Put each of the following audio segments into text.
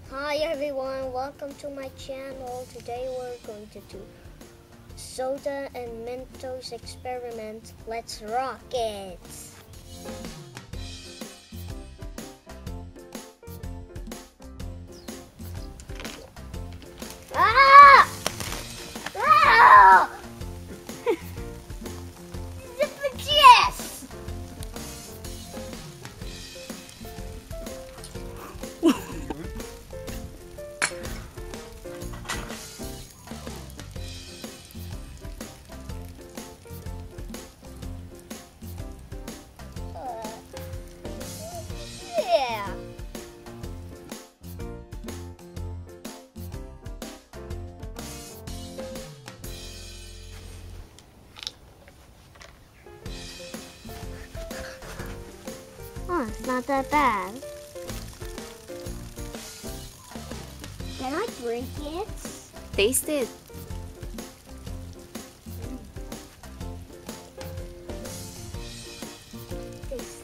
Hi everyone, welcome to my channel. Today we're going to do soda and Mentos experiment. Let's rock it! Ah! Ah! Yes! Yeah. Oh, it's not that bad. Can I drink it? Taste it. Tastes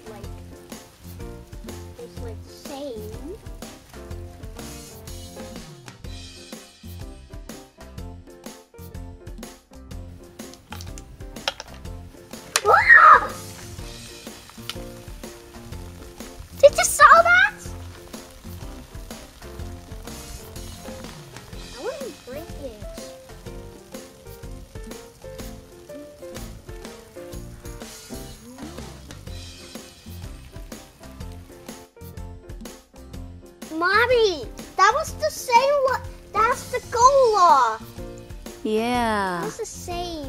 like same. Ah! Did you saw that? I want to drink it. Mommy, that was the same one. That's the cola. Yeah. That's the same.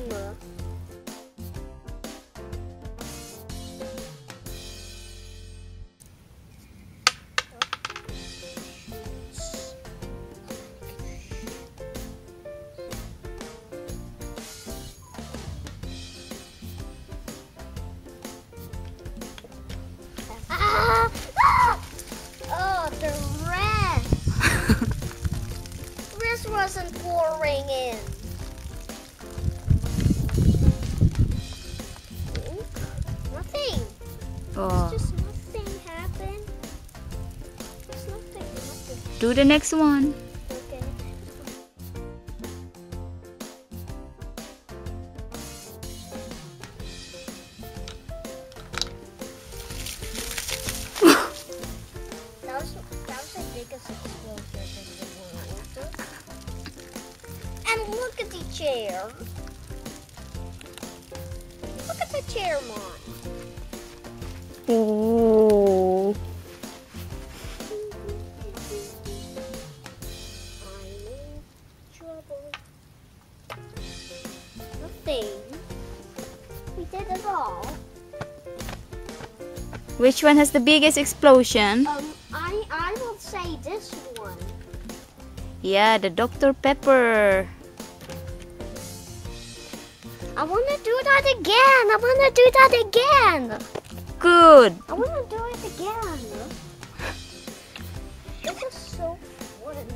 Ah! Ah! Oh, the rest. This wasn't pouring in. Nothing. Oh. It's just nothing happened. It's nothing. Do the next one. Okay. That was the biggest explosion in the world. And look at the chair. Look at the chair, Mom. Oh. I'm in trouble. Nothing. We did it all. Which one has the biggest explosion? I will say this one. Yeah, the Dr. Pepper. I want to do that again. I want to do that again. Good. I want to do it again. This is so fun.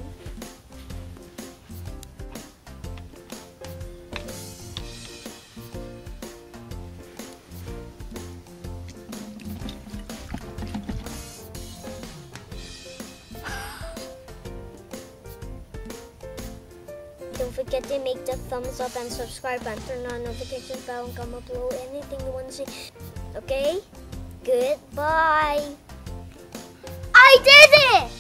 Don't forget to make the thumbs up and subscribe and turn on notification bell and comment below anything you want to see. Okay? Goodbye. I did it!